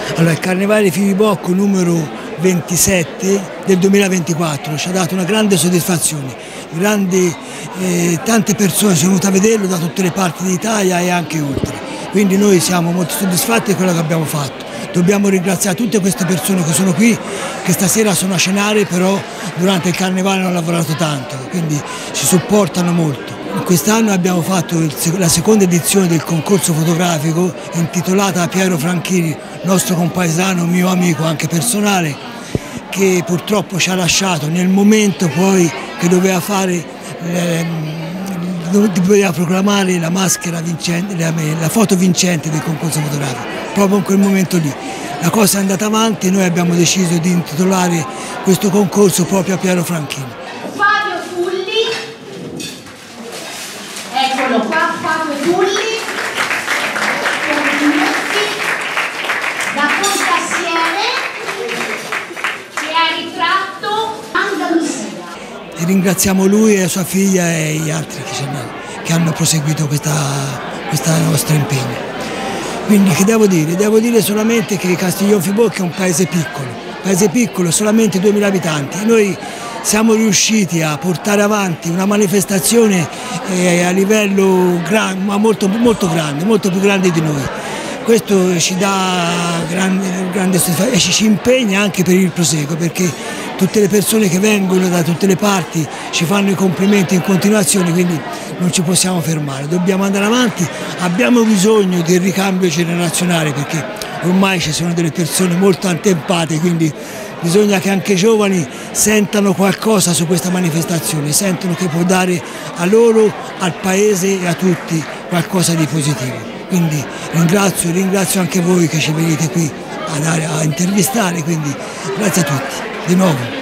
Allora, il Carnevale Fivi Bocco numero 27 del 2024 ci ha dato una grande soddisfazione, tante persone sono venute a vederlo da tutte le parti d'Italia e anche oltre, quindi noi siamo molto soddisfatti di quello che abbiamo fatto. Dobbiamo ringraziare tutte queste persone che sono qui, che stasera sono a cenare, però durante il Carnevale hanno lavorato tanto, quindi ci supportano molto. Quest'anno abbiamo fatto la seconda edizione del concorso fotografico intitolata a Piero Franchini, nostro compaesano, mio amico anche personale, che purtroppo ci ha lasciato nel momento poi che doveva proclamare la maschera vincente, la foto vincente del concorso fotografico, proprio in quel momento lì. La cosa è andata avanti e noi abbiamo deciso di intitolare questo concorso proprio a Piero Franchini. Eccolo qua, Fabio Tulli, complimenti, da Pontassiere, che ha ritratto Andalusia. E ringraziamo lui e sua figlia e gli altri che hanno proseguito questa nostra impegno. Quindi che devo dire? Devo dire solamente che Castiglion Fibocchi è un paese piccolo, solamente 2000 abitanti. Noi siamo riusciti a portare avanti una manifestazione a livello molto grande, molto più grande di noi. Questo ci dà grande soddisfazione e ci impegna anche per il proseguo, perché tutte le persone che vengono da tutte le parti ci fanno i complimenti in continuazione, quindi non ci possiamo fermare, dobbiamo andare avanti, abbiamo bisogno del ricambio generazionale perché ormai ci sono delle persone molto antempate, quindi bisogna che anche i giovani sentano qualcosa su questa manifestazione, sentono che può dare a loro, al paese e a tutti qualcosa di positivo. Quindi ringrazio anche voi che ci venite qui a intervistare, quindi grazie a tutti, di nuovo.